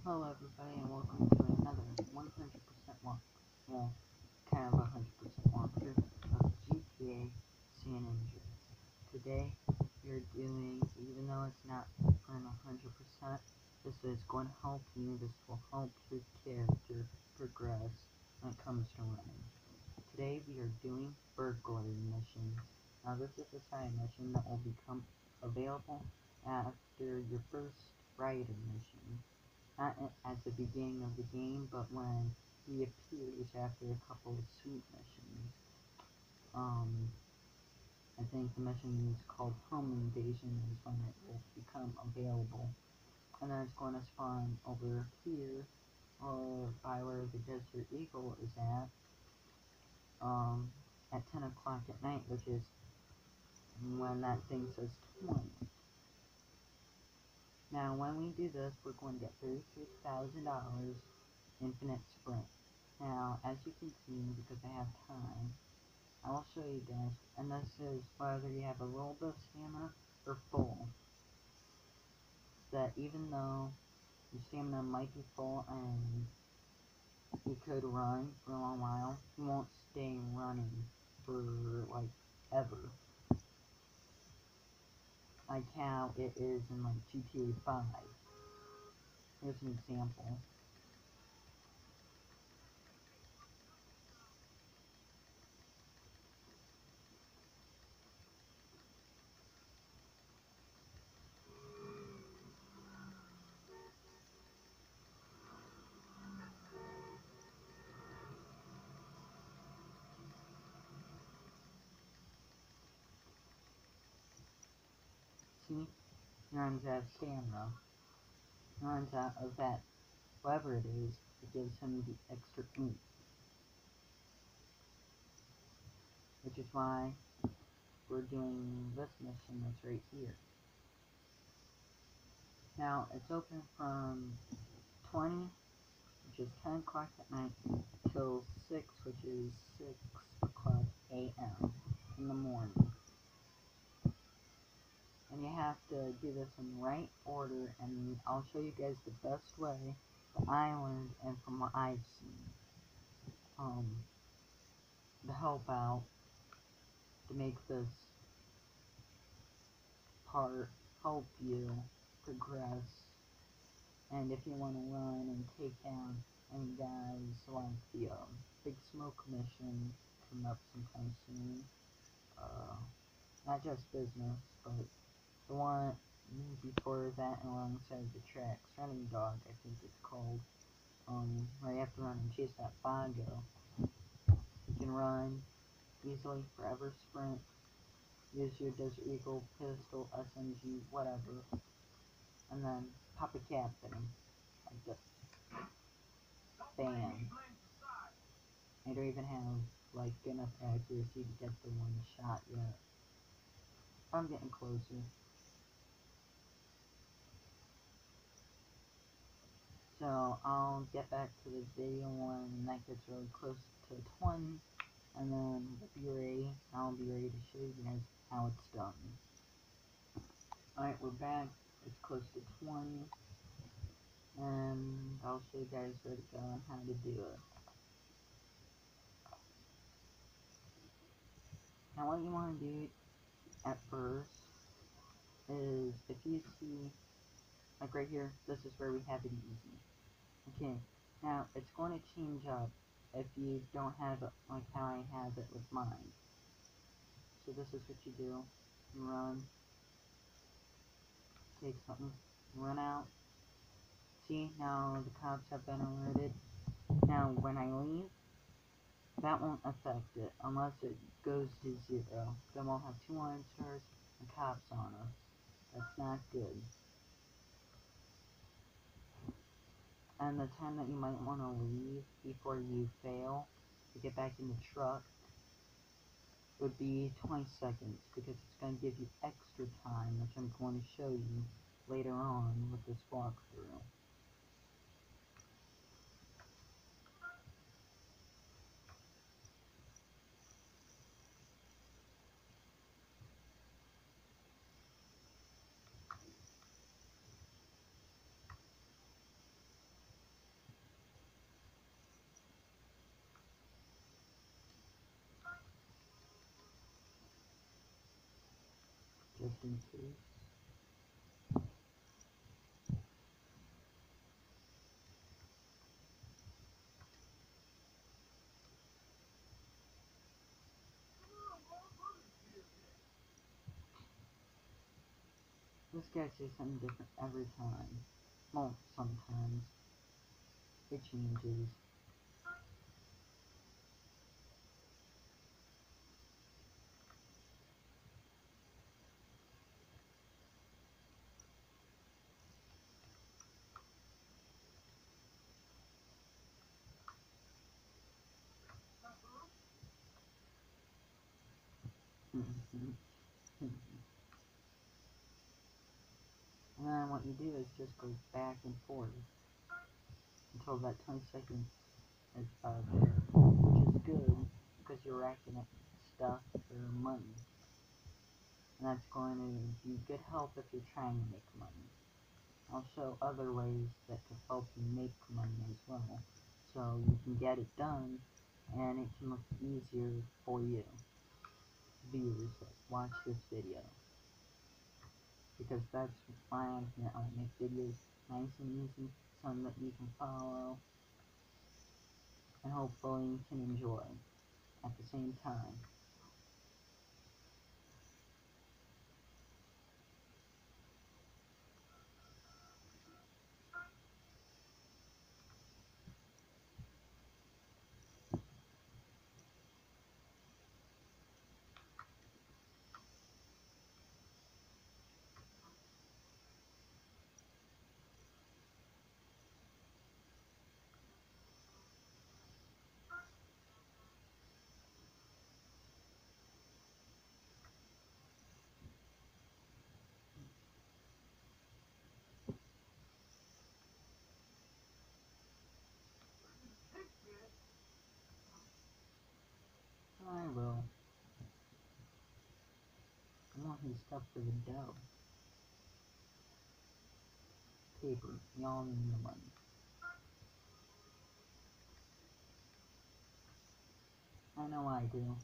Hello everybody and welcome to another 100% walk, well, kind of 100% walkthrough of GTA San Andreas. Today, we're doing, even though it's not for 100%, this is going to help you, this will help your character progress when it comes to running. Today we are doing burglary missions. Now this is a side mission that will become available after your first rider mission. Not at the beginning of the game, but when he appears after a couple of sweet missions. I think the mission is called Home Invasion is when it will become available. And then it's going to spawn over here, or by where the Desert Eagle is at 10 o'clock at night, which is when that thing says 20. Now, when we do this, we're going to get $36,000 infinite sprint. Now, as you can see, because I have time, I will show you guys, and this is whether you have a little bit of stamina or full. That even though your stamina might be full and you could run for a long while, you won't stay running for, like, ever. Like how it is in, like, GTA 5. Here's an example. See? He runs out of stamina. He runs out of that, whatever it is, it gives him the extra oomph. Which is why we're doing this mission that's right here. Now, it's open from 20, which is 10 o'clock at night, till 6, which is 6 o'clock a.m. in the morning. And you have to do this in the right order, and I'll show you guys the best way that I learned and from what I've seen. To help out, to make this part help you progress. And if you want to run and take down any guys like the Big Smoke mission coming up sometime soon, not just business, but the one before that alongside the tracks, Running Dog, I think it's called, where you have to run and chase that Bongo. You can run easily, forever sprint, use your Desert Eagle, pistol, SMG, whatever, and then pop a cap in him, like this. Bam. I don't even have, like, enough accuracy to get the one shot yet. I'm getting closer. So, I'll get back to the video when that gets really close to 20, and then I'll be ready to show you guys how it's done. Alright, we're back. It's close to 20, and I'll show you guys where to go and how to do it. Now, what you want to do at first is, if you see, like right here, this is where we have it easy. Okay, now it's going to change up if you don't have it like how I have it with mine. So this is what you do. You run, take something, run out. See, now the cops have been alerted. Now when I leave, that won't affect it unless it goes to 0. Then we'll have 2 orange stars and cops on us. That's not good. And the time that you might want to leave before you fail to get back in the truck would be 20 seconds, because it's going to give you extra time, which I'm going to show you later on with this walkthrough. in case. This guy says something different every time. Well, sometimes. It changes. And then what you do is just go back and forth until that 20 seconds is there, which is good because you're racking up stuff for money. And that's going to be good help if you're trying to make money. I'll show other ways that could help you make money as well, so you can get it done and it can look easier for you, viewers that watch this video. Because that's why I'm here. I make videos nice and easy, some that you can follow, and hopefully you can enjoy at the same time. I will. I want his stuff for the dough. Paper. Y'all need the money. I know I do.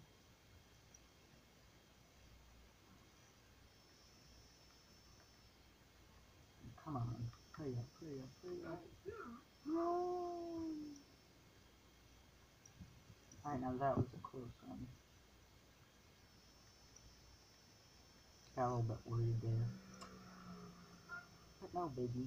Come on. Hurry up, hurry up, hurry up. No! Alright, now that was a close one. Got a little bit worried there. But no biggie.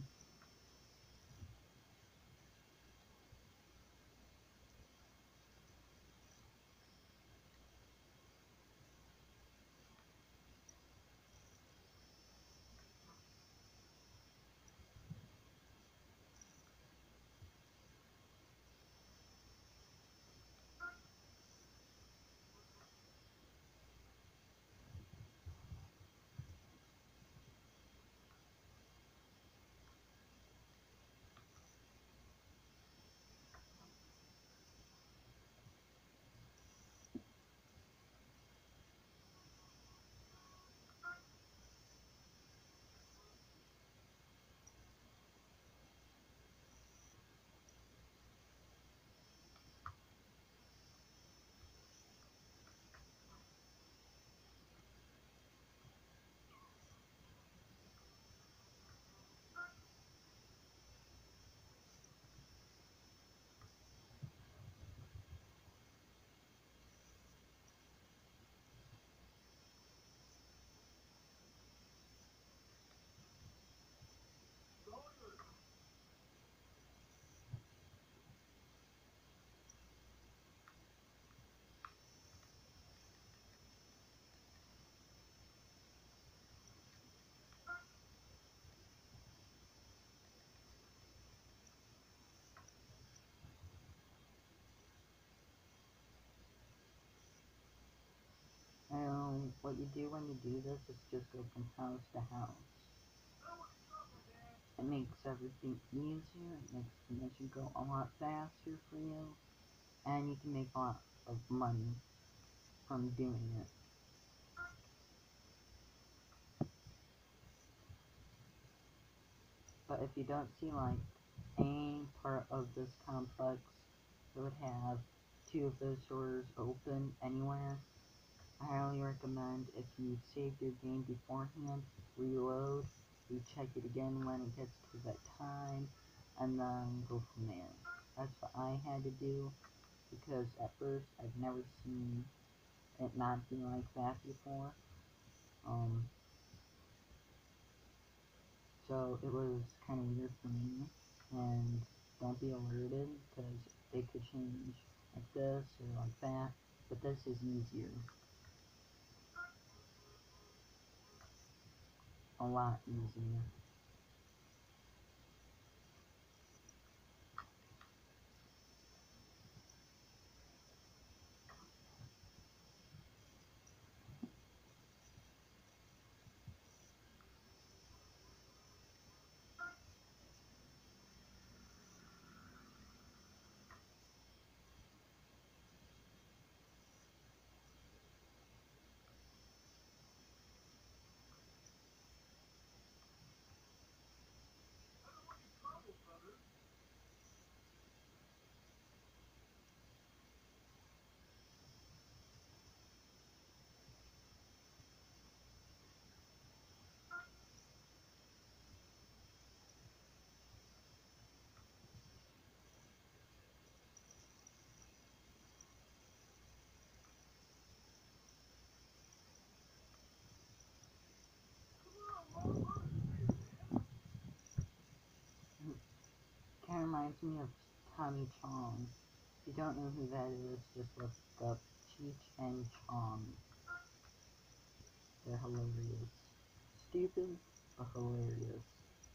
And what you do when you do this is just go from house to house. It makes everything easier, it makes the mission go a lot faster for you, and you can make a lot of money from doing it. But if you don't see like any part of this complex that would have two of those doors open anywhere, I highly recommend if you saved your game beforehand, reload, recheck it again when it gets to that time, and then go from there. That's what I had to do, because at first I've never seen it not be like that before. So it was kind of weird for me, and don't be alerted, because it could change like this or like that, but this is easier. A lot easier. Kind of reminds me of Tommy Chong. If you don't know who that is, just look up Cheech and Chong. They're hilarious. Stupid, but hilarious.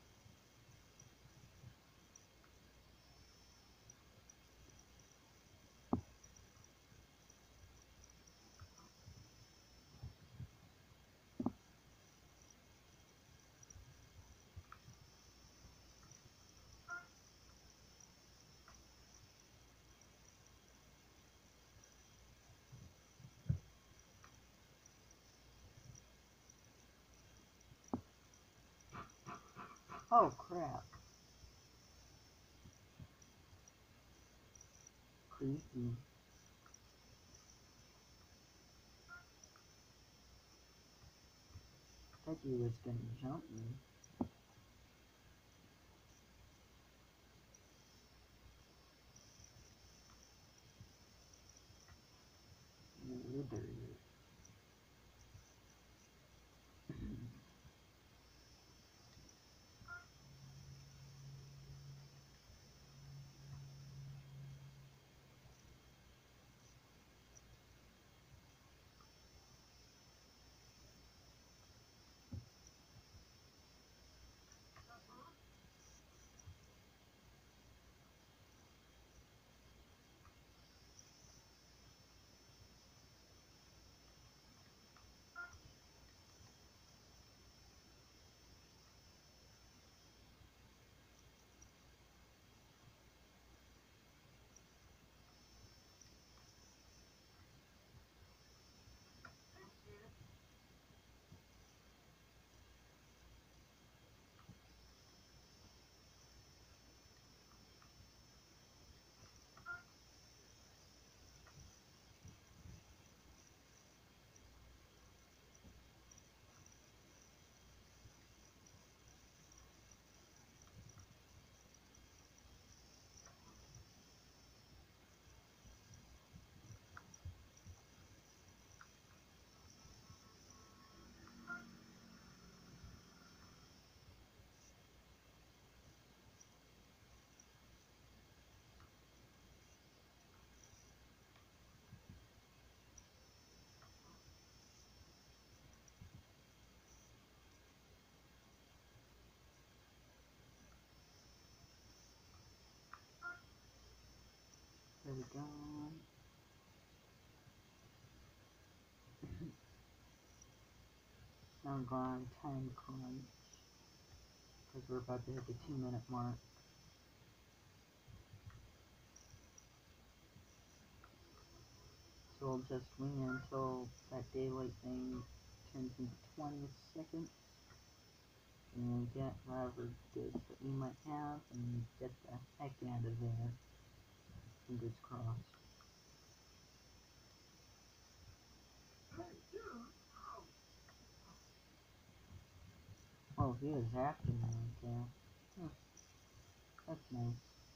Oh crap. Creepy. That dude was gonna jump me. Wither. There we go. Now I'm going on time crunch, because we're about to hit the 2-minute mark. So we'll just wing it until that daylight thing turns into 20 seconds. And we'll get whatever goods that we might have and get the heck out of there. Fingers crossed. Oh, he is after me right there. That's nice.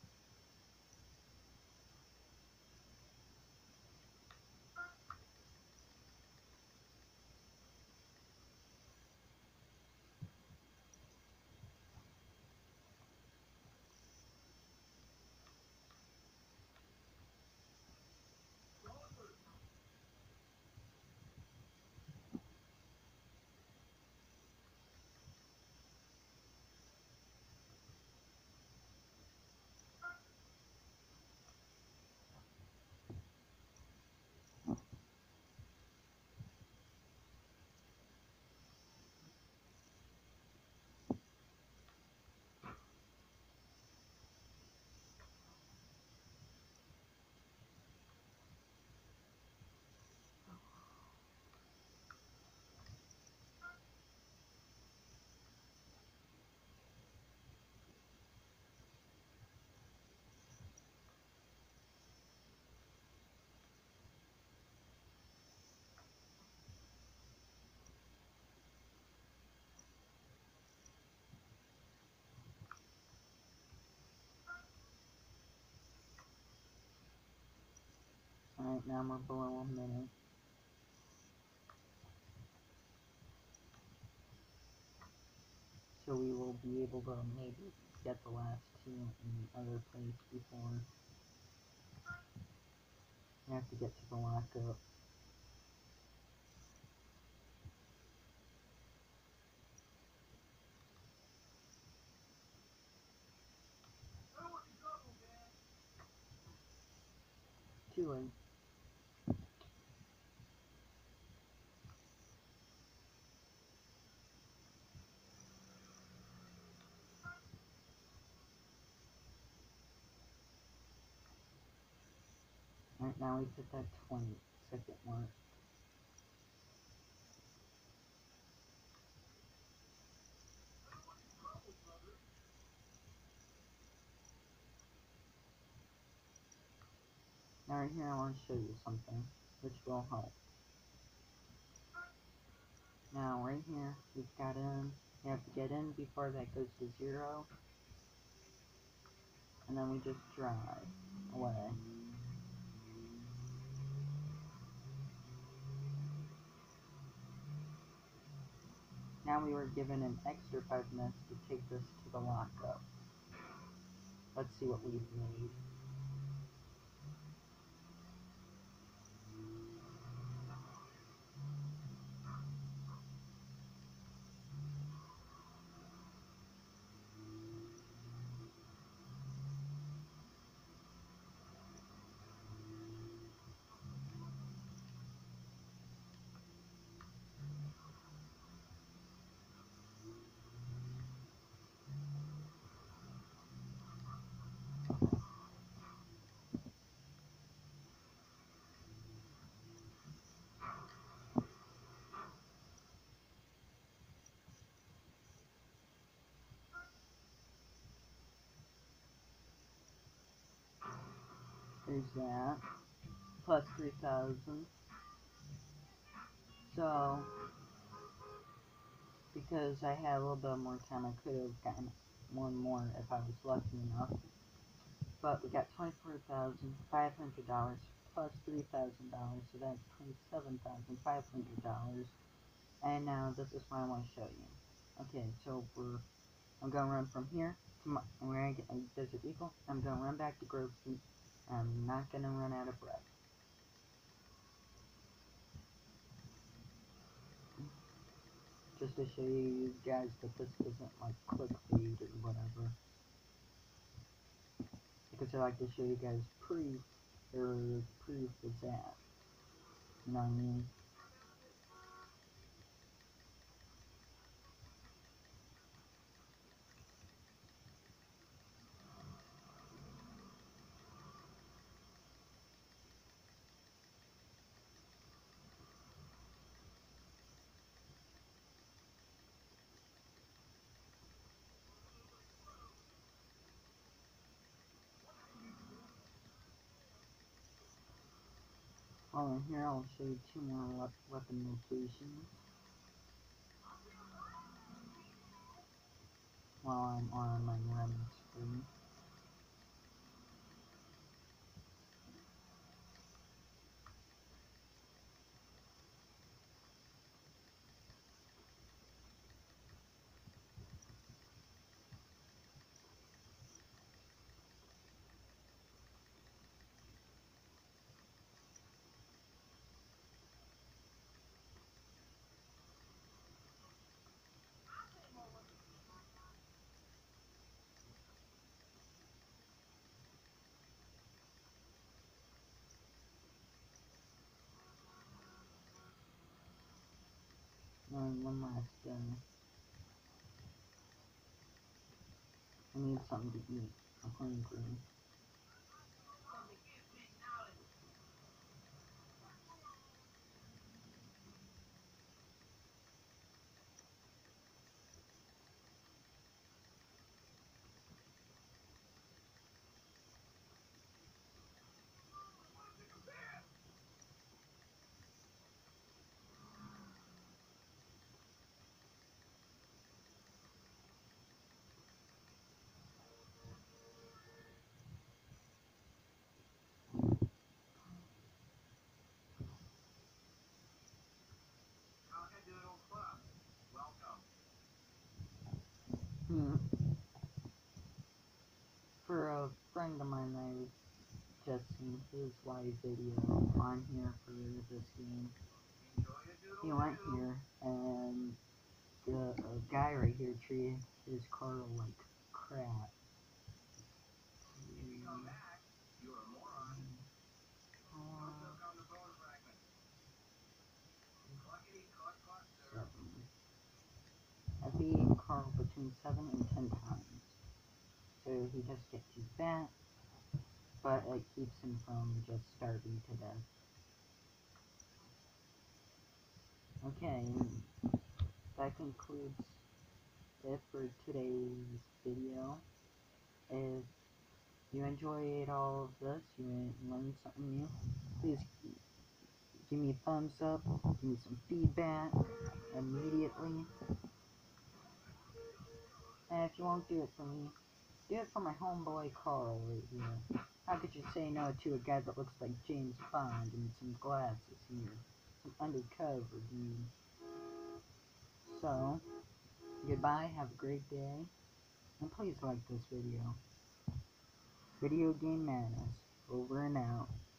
Alright, now we're below a minute. So we will be able to maybe get the last two in the other place before we have to get to the lockup. Too late. Alright, now we've hit that 20-second mark. Now right here I want to show you something which will help. Now right here we've got in, you have to get in before that goes to 0, and then we just drive away. Now we were given an extra 5 minutes to take this to the lockup. Let's see what we've made. There's that. Plus 3,000. So, because I had a little bit more time, I could have gotten one more if I was lucky enough. But we got $24,500 plus $3,000, so that's $27,500. And now this is what I want to show you. Okay, so I'm gonna run from here to where I get a Desert Eagle. I'm gonna run back to Grove Street. I'm not gonna run out of breath. Just to show you guys that this isn't like clickbait or whatever. Because I like to show you guys proof, or proof is that. You know what I mean? Oh, here I'll show you two more weapon locations. while I'm on my running spree. And one last thing. I need something to eat. I'm hungry. Hmm. For a friend of mine, I just seen his live video on here for this game. He went here, and the guy right here treated his car like crap. I beat Carl between 7 and 10 times. So he just gets too fat, but it keeps him from just starving to death. Okay, that concludes it for today's video. If you enjoyed all of this, you learned something new, please give me a thumbs up, give me some feedback immediately. And if you won't do it for me, do it for my homeboy Carl right here. How could you say no to a guy that looks like James Bond and some glasses here? Some undercover dude. So, goodbye, have a great day, and please like this video. Video Game Madness, over and out.